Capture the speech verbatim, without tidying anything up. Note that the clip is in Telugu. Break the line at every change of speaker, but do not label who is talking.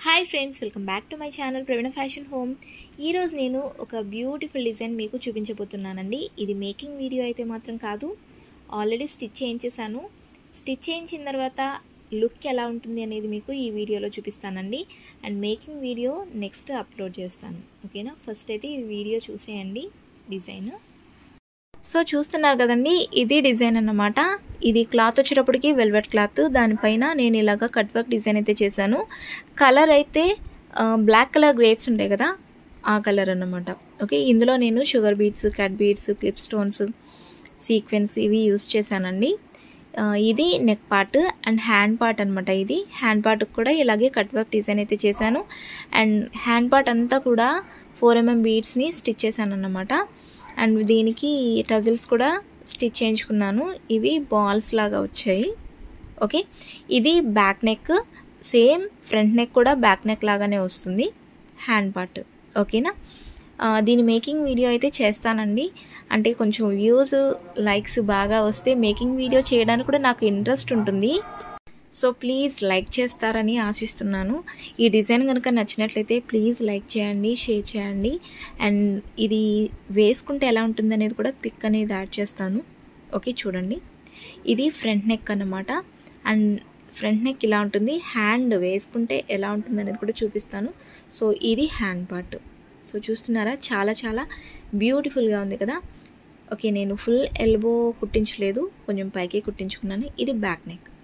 Hi friends, welcome back to my channel Praveena fashion home. ఈరోజు నేను ఒక బ్యూటిఫుల్ డిజైన్ మీకు చూపించబోతున్నానండి. ఇది మేకింగ్ వీడియో అయితే మాత్రం కాదు, ఆల్రెడీ స్టిచ్ చేయించేసాను. స్టిచ్ చేయించిన తర్వాత లుక్ ఎలా ఉంటుంది అనేది మీకు ఈ వీడియోలో చూపిస్తానండి. And making video next upload చేస్తాను, ఓకేనా? ఫస్ట్ అయితే ఈ వీడియో చూసేయండి. డిజైన్ సో చూస్తున్నారు కదండి, ఇది డిజైన్ అన్నమాట. ఇది క్లాత్ వచ్చేటప్పటికి వెల్వెట్ క్లాత్, దానిపైన నేను ఇలాగ కట్ వర్క్ డిజైన్ అయితే చేశాను. కలర్ అయితే బ్లాక్ కలర్ గ్రేప్స్ ఉంటాయి కదా, ఆ కలర్ అన్నమాట. ఓకే, ఇందులో నేను sugar beads, cut beads, clip stones, sequence ఇవి యూస్ చేశానండి. ఇది neck part and hand part అనమాట. ఇది హ్యాండ్ పార్ట్కి కూడా ఇలాగే కట్ వర్క్ డిజైన్ అయితే చేశాను. అండ్ హ్యాండ్ పార్ట్ అంతా కూడా ఫోర్ ఎంఎం బీడ్స్ని స్టిచ్ చేశాను అన్నమాట. అండ్ దీనికి టజిల్స్ కూడా స్టిచ్ చేయించుకున్నాను. ఇవి బాల్స్ లాగా వచ్చాయి. ఓకే, ఇది back neck, same front neck కూడా బ్యాక్ నెక్ లాగానే వస్తుంది హ్యాండ్ పార్ట్. ఓకేనా? దీని మేకింగ్ వీడియో అయితే చేస్తానండి. అంటే కొంచెం వ్యూస్, లైక్స్ బాగా వస్తే మేకింగ్ వీడియో చేయడానికి కూడా నాకు ఇంట్రెస్ట్ ఉంటుంది. సో ప్లీజ్ లైక్ చేస్తారని ఆశిస్తున్నాను. ఈ డిజైన్ కనుక నచ్చినట్లయితే ప్లీజ్ లైక్ చేయండి, షేర్ చేయండి. అండ్ ఇది వేసుకుంటే ఎలా ఉంటుంది అనేది కూడా పిక్ అనేది యాడ్ చేస్తాను. ఓకే, చూడండి, ఇది ఫ్రంట్ నెక్ అన్నమాట. అండ్ ఫ్రంట్ నెక్ ఇలా ఉంటుంది. హ్యాండ్ వేసుకుంటే ఎలా ఉంటుంది అనేది కూడా చూపిస్తాను. సో ఇది హ్యాండ్ పార్ట్. సో చూస్తున్నారా, చాలా చాలా బ్యూటిఫుల్గా ఉంది కదా. ఓకే, నేను ఫుల్ ఎల్బో కుట్టించలేదు, కొంచెం పైకి కుట్టించుకున్నాను. ఇది బ్యాక్ నెక్.